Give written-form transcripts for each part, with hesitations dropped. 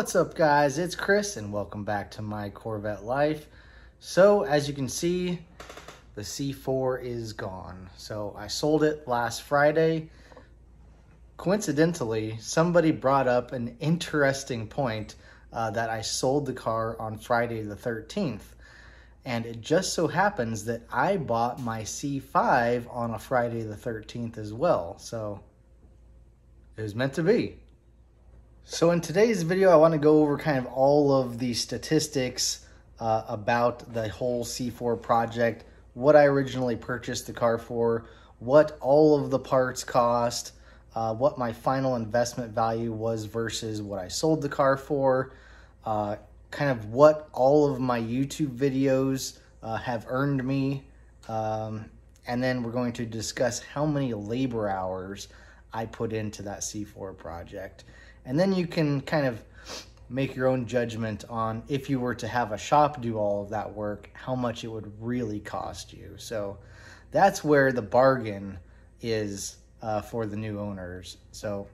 What's up, guys? It's Chris and welcome back to my Corvette life. So as you can see, the C4 is gone. So I sold it last Friday. Coincidentally, somebody brought up an interesting point that I sold the car on Friday the 13th. And it just so happens that I bought my C5 on a Friday the 13th as well. So it was meant to be. So in today's video, I want to go over kind of all of the statistics about the whole C4 project, what I originally purchased the car for, what all of the parts cost, what my final investment value was versus what I sold the car for, kind of what all of my YouTube videos have earned me, and then we're going to discuss how many labor hours I put into that C4 project. And then you can kind of make your own judgment on, if you were to have a shop do all of that work, how much it would really cost you. So that's where the bargain is for the new owners. So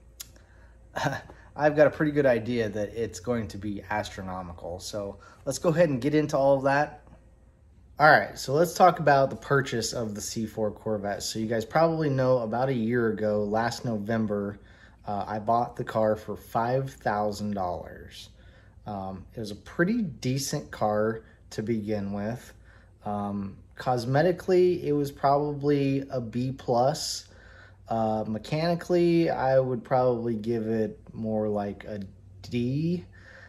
I've got a pretty good idea that it's going to be astronomical. So let's go ahead and get into all of that. All right, so let's talk about the purchase of the C4 Corvette. So you guys probably know, about a year ago, last November, I bought the car for $5,000. It was a pretty decent car to begin with. Cosmetically, it was probably a B+. Mechanically, I would probably give it more like a D.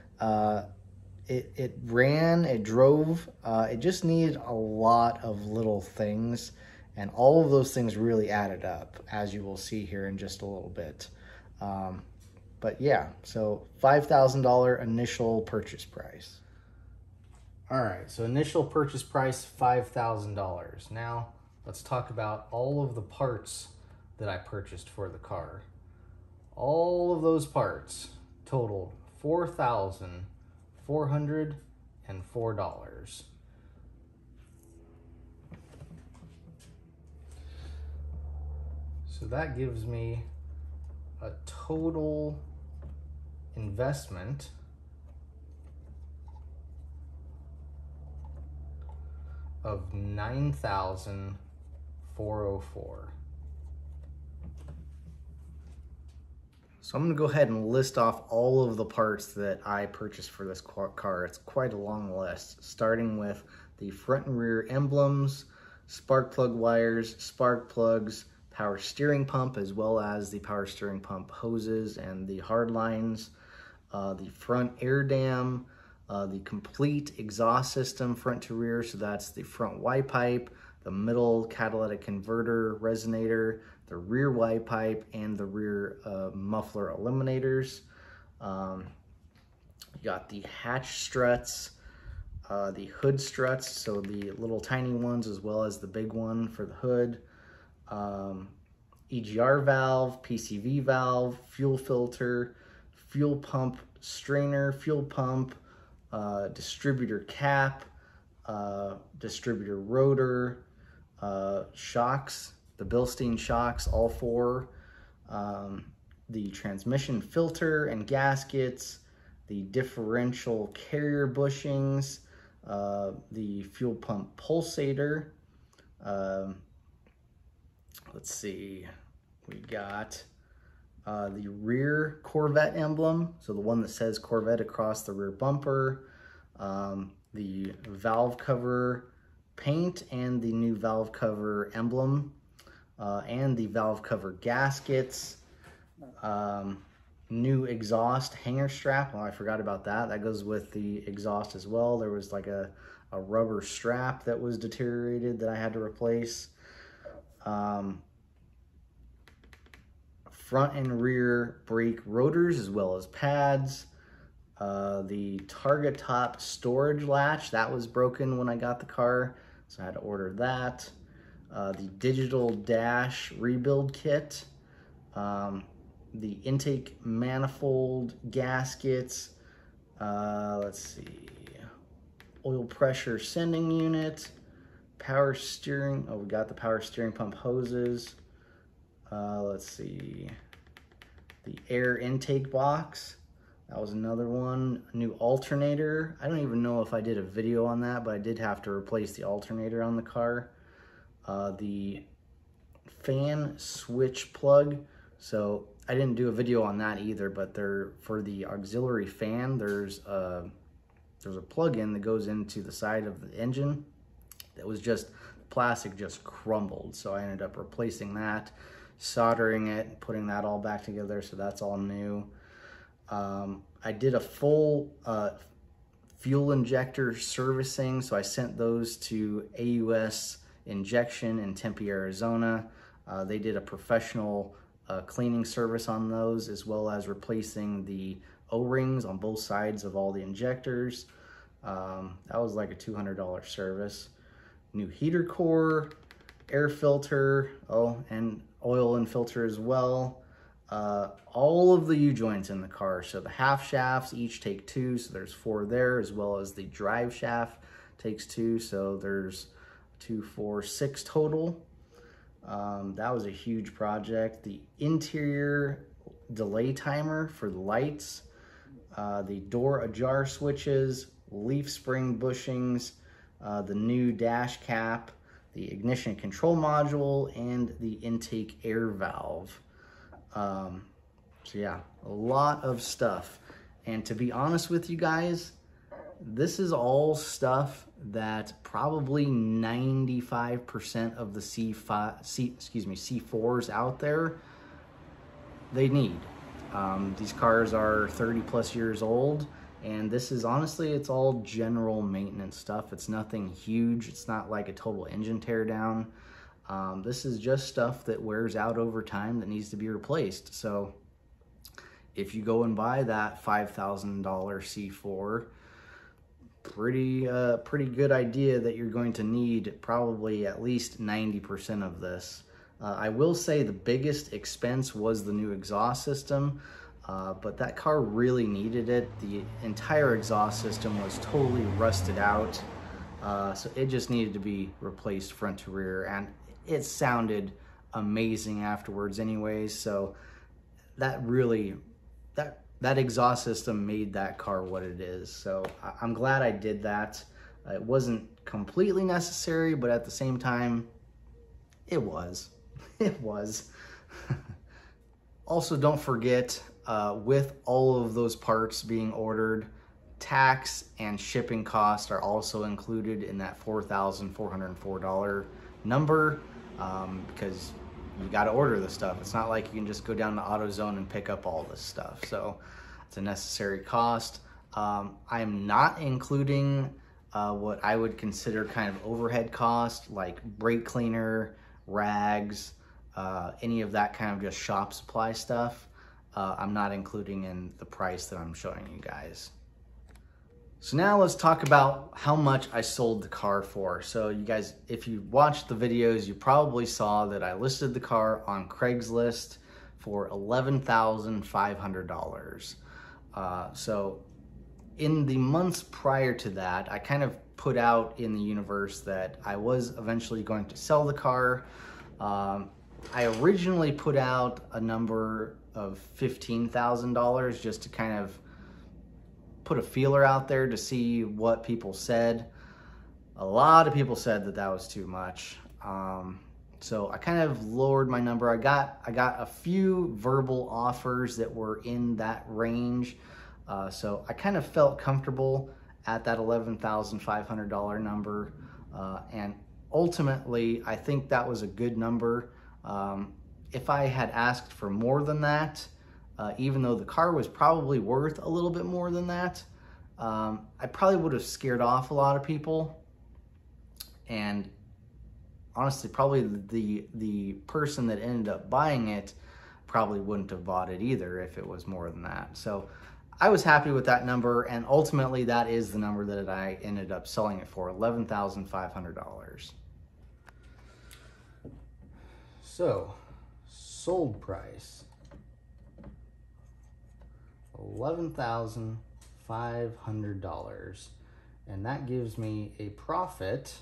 It ran, it drove, it just needed a lot of little things, and all of those things really added up, as you will see here in just a little bit. But yeah, so $5,000 initial purchase price. All right, so initial purchase price, $5,000. Now let's talk about all of the parts that I purchased for the car. All of those parts totaled $4,404. So that gives me a total investment of $9,404. So I'm going to go ahead and list off all of the parts that I purchased for this car. It's quite a long list, starting with the front and rear emblems, spark plug wires, spark plugs, power steering pump, as well as the power steering pump hoses and the hard lines, the front air dam, the complete exhaust system front to rear, so that's the front Y pipe, the middle catalytic converter resonator, the rear Y pipe, and the rear muffler eliminators. You got the hatch struts, the hood struts, so the little tiny ones as well as the big one for the hood. EGR valve, PCV valve, fuel filter, fuel pump strainer, fuel pump, distributor cap, distributor rotor, shocks, the Bilstein shocks, all four, the transmission filter and gaskets, the differential carrier bushings, the fuel pump pulsator. Let's see, we got the rear Corvette emblem, so the one that says Corvette across the rear bumper, the valve cover paint and the new valve cover emblem, and the valve cover gaskets, new exhaust hanger strap. Oh, I forgot about that. That goes with the exhaust as well. There was like a rubber strap that was deteriorated that I had to replace. Front and rear brake rotors as well as pads. The Targa top storage latch, that was broken when I got the car, so I had to order that. The digital dash rebuild kit. The intake manifold gaskets. Let's see. Oil pressure sending unit. Power steering. Oh, we got the power steering pump hoses. Let's see. The air intake box. That was another one. A new alternator. I don't even know if I did a video on that, but I did have to replace the alternator on the car. The fan switch plug. So I didn't do a video on that either, but for the auxiliary fan, there's a plug-in that goes into the side of the engine that was just, plastic just crumbled. So I ended up replacing that, soldering it, putting that all back together. So that's all new. I did a full fuel injector servicing, so I sent those to AUS Injection in Tempe, Arizona. They did a professional cleaning service on those, as well as replacing the O-rings on both sides of all the injectors. That was like a $200 service. New heater core, air filter, and oil and filter as well. All of the U-joints in the car. So the half shafts each take 2, so there's 4 there, as well as the drive shaft takes 2, so there's 2, 4, 6 total. That was a huge project. The interior delay timer for the lights, the door ajar switches, leaf spring bushings, the new dash cap, the ignition control module, and the intake air valve. So yeah, a lot of stuff. And to be honest with you guys, this is all stuff that probably 95% of the C4s out there, they need. These cars are 30 plus years old, and this is honestly, it's all general maintenance stuff. It's nothing huge. It's not like a total engine teardown. This is just stuff that wears out over time that needs to be replaced. So if you go and buy that $5,000 C4, pretty good idea that you're going to need probably at least 90% of this. I will say the biggest expense was the new exhaust system, but that car really needed it. The entire exhaust system was totally rusted out, so it just needed to be replaced front to rear, and it sounded amazing afterwards anyways. So that really, that exhaust system made that car what it is. So I'm glad I did that. It wasn't completely necessary, but at the same time, it was. It was. Also, don't forget, with all of those parts being ordered, tax and shipping costs are also included in that $4,404 number, because you got to order the stuff. It's not like you can just go down to AutoZone and pick up all this stuff. So it's a necessary cost. I'm not including what I would consider kind of overhead cost, like brake cleaner, rags, any of that kind of just shop supply stuff. I'm not including in the price that I'm showing you guys. So now let's talk about how much I sold the car for. So you guys, if you watched the videos, you probably saw that I listed the car on Craigslist for $11,500. So in the months prior to that, I kind of put out in the universe that I was eventually going to sell the car. I originally put out a number of $15,000 just to kind of put a feeler out there to see what people said. A lot of people said that that was too much. So I kind of lowered my number. I got a few verbal offers that were in that range. So I kind of felt comfortable at that $11,500 number. And ultimately, I think that was a good number. If I had asked for more than that, even though the car was probably worth a little bit more than that, I probably would have scared off a lot of people. And honestly, probably the person that ended up buying it probably wouldn't have bought it either if it was more than that. So I was happy with that number, and ultimately that is the number that I ended up selling it for, $11,500. So, sold price, $11,500, and that gives me a profit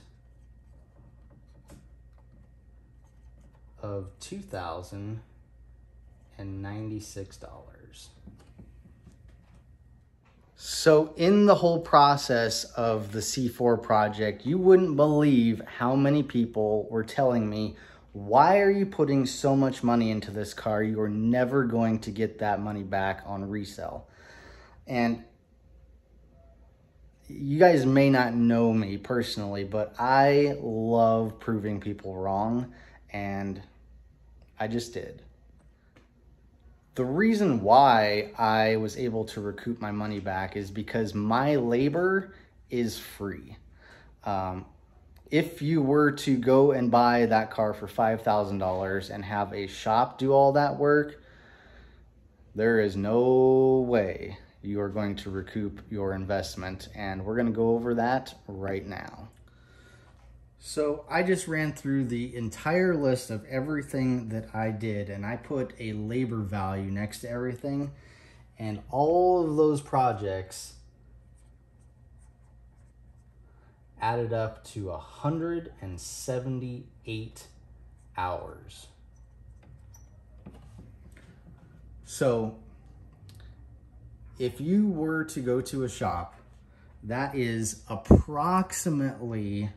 of $2,096. So in the whole process of the C4 project, you wouldn't believe how many people were telling me, why are you putting so much money into this car? You are never going to get that money back on resale. And you guys may not know me personally, but I love proving people wrong, and I just did. The reason why I was able to recoup my money back is because my labor is free. If you were to go and buy that car for $5,000 and have a shop do all that work, there is no way you are going to recoup your investment, and we're going to go over that right now. So I just ran through the entire list of everything that I did, and I put a labor value next to everything, and all of those projects added up to 178 hours. So if you were to go to a shop, that is approximately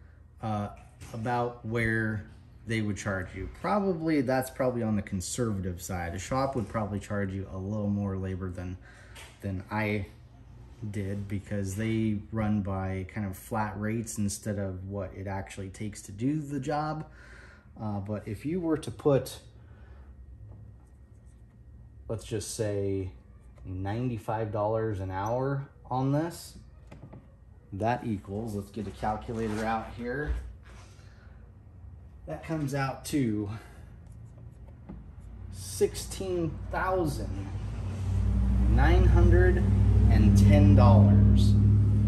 about where they would charge you. That's probably on the conservative side. A shop would probably charge you a little more labor than I did, because they run by kind of flat rates instead of what it actually takes to do the job. But if you were to put, let's just say $95 an hour on this, that equals, let's get a calculator out here, that comes out to $16,910.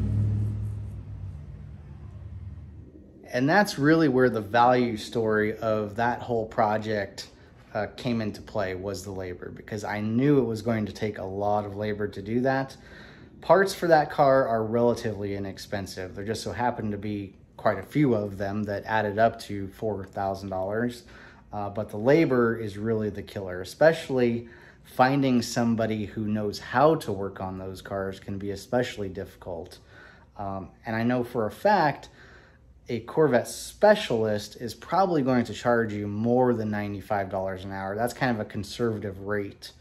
And that's really where the value story of that whole project came into play, was the labor, because I knew it was going to take a lot of labor to do that. Parts for that car are relatively inexpensive. There just so happened to be quite a few of them that added up to $4,000. But the labor is really the killer, especially finding somebody who knows how to work on those cars can be especially difficult. And I know for a fact, a Corvette specialist is probably going to charge you more than $95 an hour. That's kind of a conservative rate.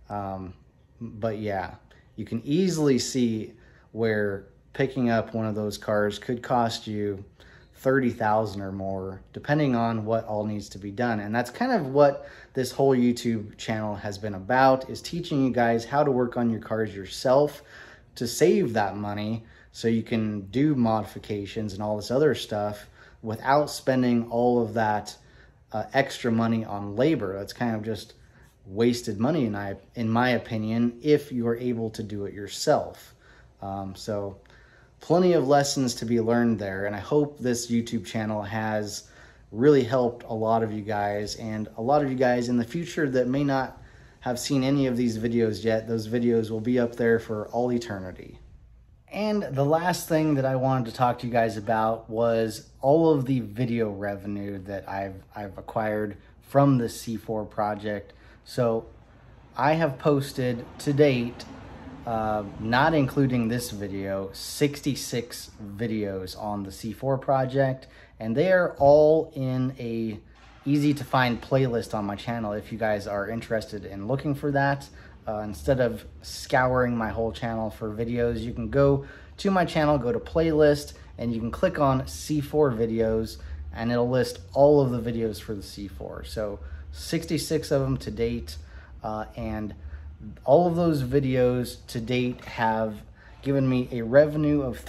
But yeah, you can easily see where picking up one of those cars could cost you $30,000 or more, depending on what all needs to be done. And that's kind of what this whole YouTube channel has been about, is teaching you guys how to work on your cars yourself to save that money, so you can do modifications and all this other stuff without spending all of that extra money on labor. That's kind of just wasted money, in my opinion, if you're able to do it yourself. So plenty of lessons to be learned there, and I hope this YouTube channel has really helped a lot of you guys, and a lot of you guys in the future that may not have seen any of these videos yet. Those videos will be up there for all eternity. And the last thing that I wanted to talk to you guys about was all of the video revenue that I've acquired from the C4 project. So I have posted to date, not including this video, 66 videos on the C4 project, and they are all in a easy to find playlist on my channel if you guys are interested in looking for that. Instead of scouring my whole channel for videos, you can go to my channel, go to playlist, and you can click on C4 videos, and it'll list all of the videos for the C4. So 66 of them to date, and all of those videos to date have given me a revenue of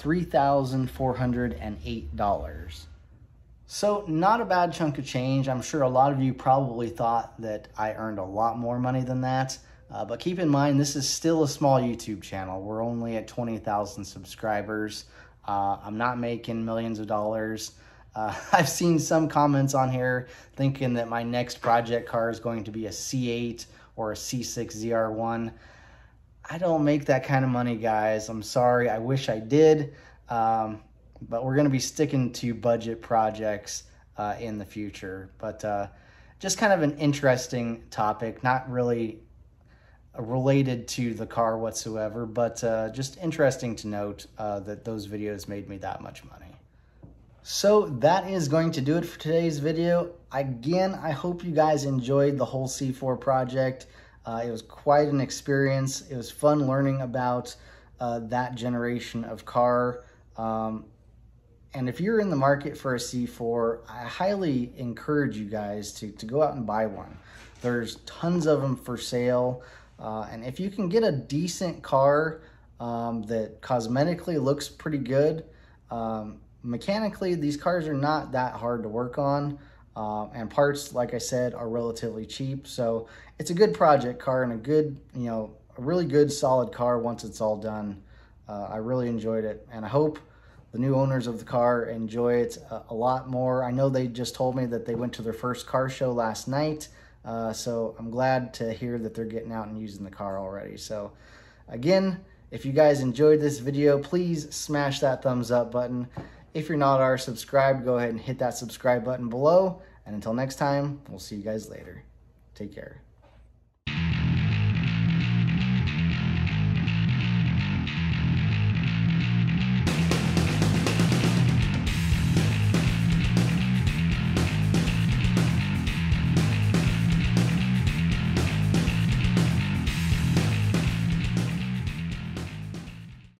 $3,408. So not a bad chunk of change. I'm sure a lot of you probably thought that I earned a lot more money than that. But keep in mind, this is still a small YouTube channel. We're only at 20,000 subscribers. I'm not making millions of dollars. I've seen some comments on here thinking that my next project car is going to be a C8 or a C6 ZR1. I don't make that kind of money, guys. I'm sorry. I wish I did. But we're going to be sticking to budget projects in the future. But just kind of an interesting topic, not really related to the car whatsoever, but just interesting to note that those videos made me that much money. So that is going to do it for today's video. Again, I hope you guys enjoyed the whole C4 project. It was quite an experience. It was fun learning about that generation of car. And if you're in the market for a C4, I highly encourage you guys to go out and buy one. There's tons of them for sale. And if you can get a decent car that cosmetically looks pretty good, mechanically, these cars are not that hard to work on, and parts, like I said, are relatively cheap. So it's a good project car and a good, a really good solid car once it's all done. I really enjoyed it, and I hope the new owners of the car enjoy it a lot more. I know they just told me that they went to their first car show last night, so I'm glad to hear that they're getting out and using the car already. So again, if you guys enjoyed this video, please smash that thumbs up button. If you're not already subscribed, go ahead and hit that subscribe button below. And until next time, we'll see you guys later. Take care.